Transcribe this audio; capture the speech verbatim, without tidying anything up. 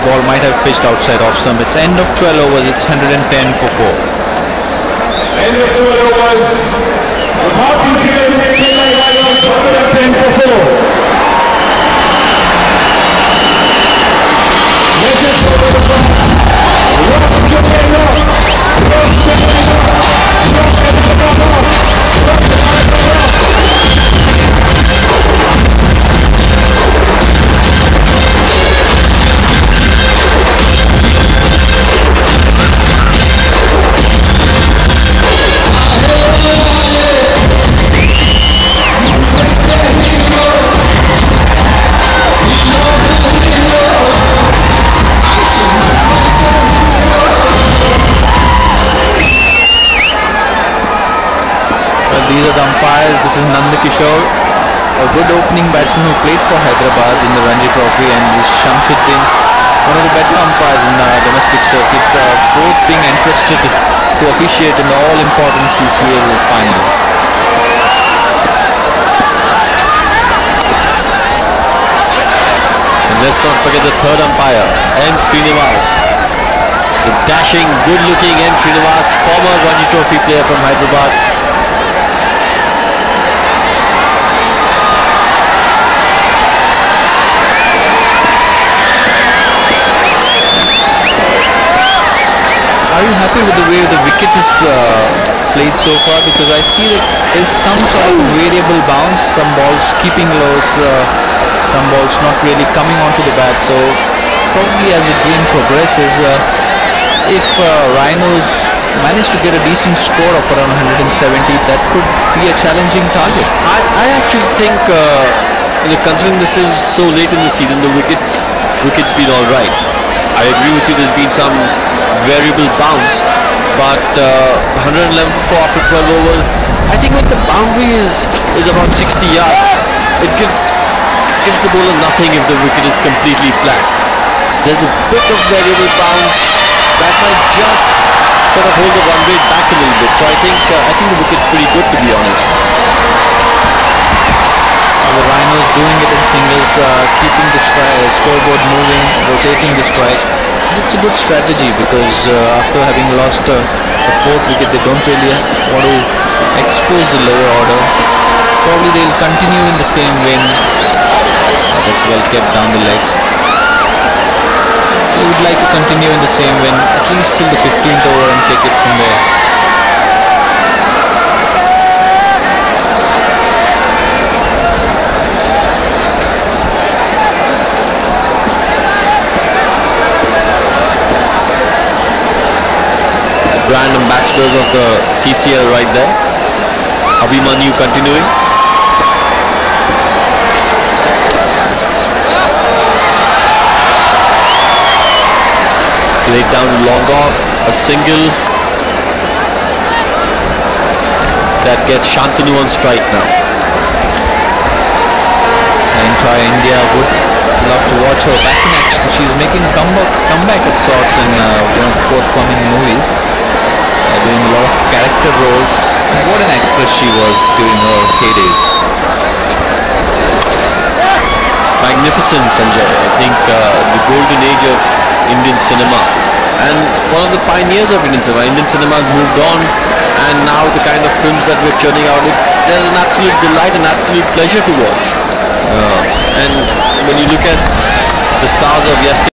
ball might have pitched outside off stump. It's end of twelve overs. It's one hundred ten for four. End of twelve overs. The Bharti Chennai Tigers one hundred ten for four. Let's just go to the front. Rock the game up. Rock the game up. Rock the game up. Rock the game up. These are the umpires. This is Nandakishore, a good opening batsman who played for Hyderabad in the Ranji Trophy, and this Shamshuddin, one of the better umpires in the domestic circuit, uh, both being entrusted to officiate in the all-important C C L final. And let's not forget the third umpire, M. Srinivas. The dashing, good-looking M. Srinivas, former Ranji Trophy player from Hyderabad. Are you happy with the way the wicket is uh, played so far? Because I see that there's some sort of variable bounce, some balls keeping low, uh, some balls not really coming onto the bat. So probably as the game progresses, uh, if uh, Rhinos manage to get a decent score of around one hundred seventy, that could be a challenging target. I, I actually think, uh, you know, considering this is so late in the season, the wickets wickets been all right. I agree with you. There's been some variable bounce, but uh, one hundred eleven for four after twelve overs. I think when the boundary is is about sixty yards, it give, gives the bowler nothing if the wicket is completely flat. There's a bit of variable bounce that might just sort of hold the run rate back a little bit. So I think uh, I think the wicket's pretty good, to be honest. The Rhinos doing it in singles, uh, keeping the uh, scoreboard moving, rotating the strike. It's a good strategy because uh, after having lost uh, the fourth wicket, they don't really want to expose the lower order. Probably they'll continue in the same vein. Uh, that's well kept down the leg. They would like to continue in the same vein, at least till the fifteenth over, and take it from there. Brand ambassadors of the C C L right there. Abhimanyu continuing. Laid down long off, a single that gets Shantanu on strike now. And try India would love to watch her back in action. She's making a comeback, comeback of sorts in uh, one of the forthcoming movies. Doing a lot of character roles. What an actress she was during her heydays. Magnificent, Sanjay. I think uh, the golden age of Indian cinema, and one of the pioneers of Indian cinema. Indian cinema has moved on, and now the kind of films that we're churning out, it's there's an absolute delight and absolute pleasure to watch. Uh, and when you look at the stars of yesterday,